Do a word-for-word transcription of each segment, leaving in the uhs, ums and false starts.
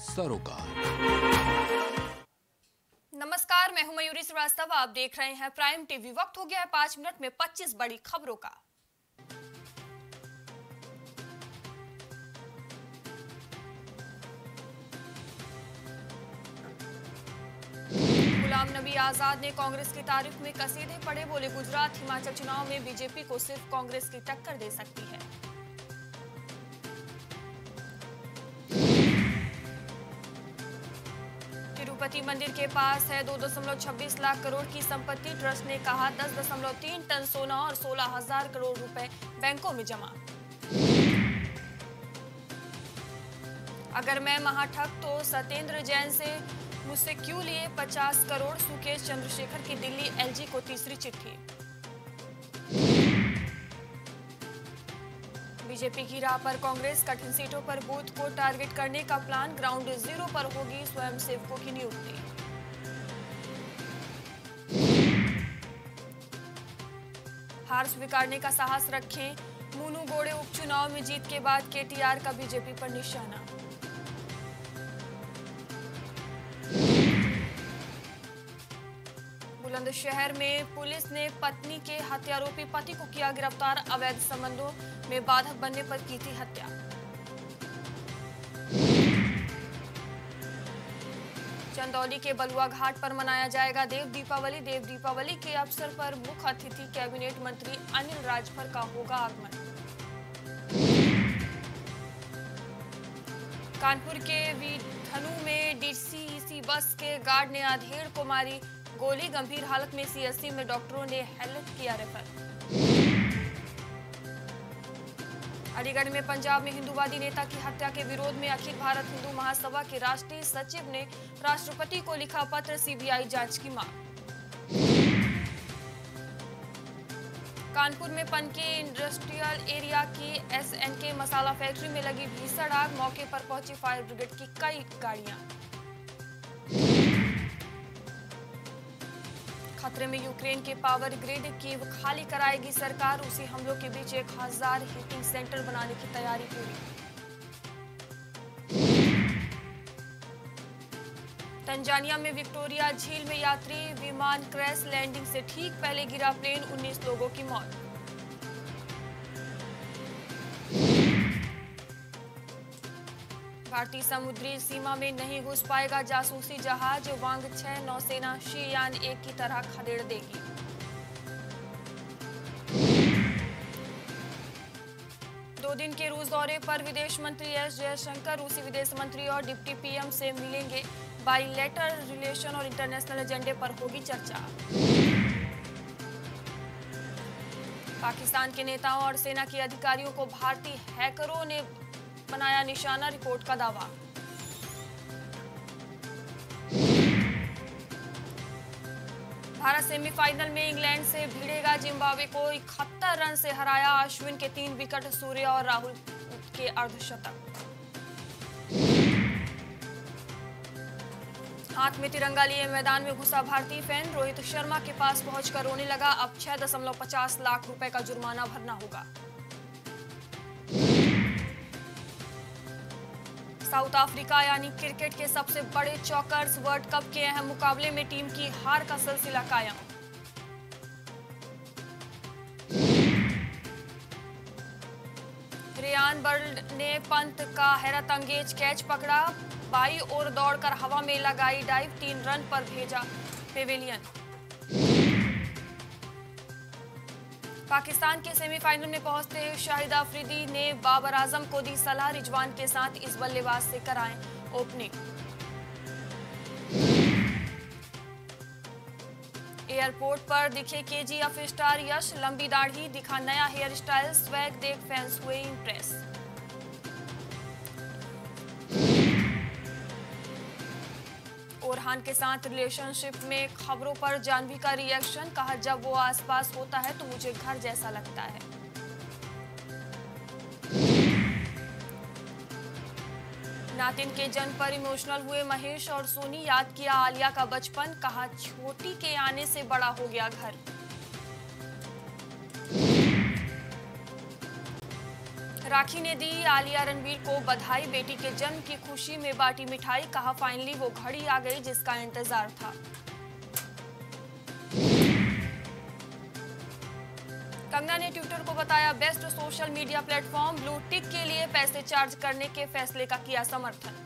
सरोकार। नमस्कार, मैं हूं मयूरी श्रीवास्तव। आप देख रहे हैं प्राइम टीवी। वक्त हो गया है पाँच मिनट में पच्चीस बड़ी खबरों का। गुलाम नबी आजाद ने कांग्रेस की तारीफ में कसीदे पढ़े। बोले, गुजरात हिमाचल चुनाव में बीजेपी को सिर्फ कांग्रेस की टक्कर दे सकती है। तिरुपति मंदिर के पास है दो दशमलव छब्बीस लाख करोड़ की संपत्ति। ट्रस्ट ने कहा दस दशमलव तीन टन सोना और सोलह हजार करोड़ रुपए बैंकों में जमा। अगर मैं महाठग तो सत्येंद्र जैन से मुझसे क्यों लिए पचास करोड़। सुकेश चंद्रशेखर की दिल्ली एलजी को तीसरी चिट्ठी। बीजेपी की राह पर कांग्रेस, कठिन सीटों पर बूथ को टारगेट करने का प्लान। ग्राउंड जीरो पर होगी स्वयंसेवकों की नियुक्ति। हार स्वीकारने का साहस रखें। मुनुगोड़े उपचुनाव में जीत के बाद केटीआर का बीजेपी पर निशाना। बुलंदशहर में पुलिस ने पत्नी के हत्यारोपी पति को किया गिरफ्तार। अवैध संबंधों में बाधक बनने पर की थी हत्या। चंदौली के बलुआ घाट पर मनाया जाएगा देव दीपावली। देव दीपावली के अवसर पर मुख्य अतिथि कैबिनेट मंत्री अनिल राजभर का होगा आगमन। कानपुर के विधनु में डीसीईसी बस के गार्ड ने अधेड़ को मारी गोली। गंभीर हालत में सीएससी में डॉक्टरों ने हेल्थ किया रेफर। अलीगढ़ में पंजाब में हिंदूवादी नेता की हत्या के विरोध में अखिल भारत हिंदू महासभा के राष्ट्रीय सचिव ने राष्ट्रपति को लिखा पत्र। सीबीआई जांच की मांग। कानपुर में पनके इंडस्ट्रियल एरिया की एसएनके मसाला फैक्ट्री में लगी भीषण आग। मौके पर पहुंची फायर ब्रिगेड की कई गाड़ियां। खतरे में यूक्रेन के पावर ग्रिड की खाली कराएगी सरकार। उसी हमलों के बीच एक हजार हीटिंग सेंटर बनाने की तैयारी पूरी। तंजानिया में विक्टोरिया झील में यात्री विमान क्रैश। लैंडिंग से ठीक पहले गिरा प्लेन। उन्नीस लोगों की मौत। भारतीय समुद्री सीमा में नहीं घुस पाएगा जासूसी जहाज। वांग छह नौसेना शीयान एक की तरह खदेड़ देगी। दो दिन के रूस दौरे पर विदेश मंत्री एस जयशंकर रूसी विदेश मंत्री और डिप्टी पीएम से मिलेंगे। बाइलेटरल रिलेशन और इंटरनेशनल एजेंडे पर होगी चर्चा। पाकिस्तान के नेताओं और सेना के अधिकारियों को भारतीय हैकरों ने बनाया निशाना। रिपोर्ट का दावा। भारत सेमीफाइनल में इंग्लैंड से भिड़ेगा। जिम्बाब्वे को इकहत्तर रन से हराया। अश्विन के तीन विकेट, सूर्य और राहुल के अर्धशतक। हाथ में तिरंगा लिए मैदान में घुसा भारतीय फैन। रोहित शर्मा के पास पहुंचकर रोने लगा। अब छह दशमलव पचास लाख रुपए का जुर्माना भरना होगा। साउथ अफ्रीका यानी क्रिकेट के सबसे बड़े चौकर्स वर्ल्ड कप के अहम मुकाबले में टीम की हार का सिलसिला कायम। रेयान बर्ड ने पंत का हैरत अंगेज कैच पकड़ा। बाई ओर दौड़कर हवा में लगाई डाइव। तीन रन पर भेजा पेविलियन। पाकिस्तान के सेमीफाइनल में पहुंचते हुए शाहिद अफरीदी ने बाबर आजम को दी सलाह। रिजवान के साथ इस बल्लेबाज से कराएं ओपनिंग। एयरपोर्ट पर दिखे केजीएफ स्टार यश। लंबी दाढ़ी, दिखा नया हेयर स्टाइल। स्वैग देख फैंस हुए इंप्रेस। ओरहान के साथ रिलेशनशिप में खबरों पर जाह्नवी का रिएक्शन। कहा, जब वो आसपास होता है तो मुझे घर जैसा लगता है। नातिन के जन्म पर इमोशनल हुए महेश और सोनी। याद किया आलिया का बचपन। कहा, छोटी के आने से बड़ा हो गया घर। राखी ने दी आलिया रणवीर को बधाई, बेटी के जन्म की खुशी में बांटी मिठाई, कहा फाइनली वो घड़ी आ गई जिसका इंतजार था। कंगना ने ट्विटर को बताया best social media platform, blue tick के लिए पैसे चार्ज करने के फैसले का किया समर्थन।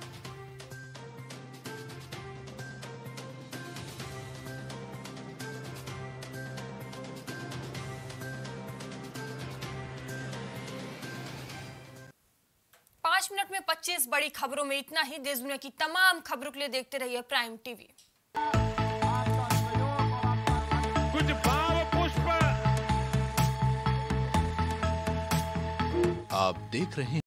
पांच मिनट में पच्चीस बड़ी खबरों में इतना ही। देश दुनिया की तमाम खबरों के लिए देखते रहिए प्राइम टीवी। कुछ भाव पुष्प आप देख रहे हैं